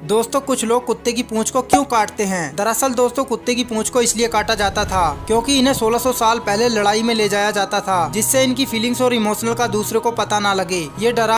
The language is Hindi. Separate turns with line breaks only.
दोस्तों कुछ लोग कुत्ते की पूंछ को क्यों काटते हैं? दरअसल दोस्तों कुत्ते की पूंछ को इसलिए काटा जाता था क्योंकि इन्हें 1600 साल पहले लड़ाई में ले जाया जाता था, जिससे इनकी फीलिंग्स और इमोशनल का दूसरे को पता ना लगे। ये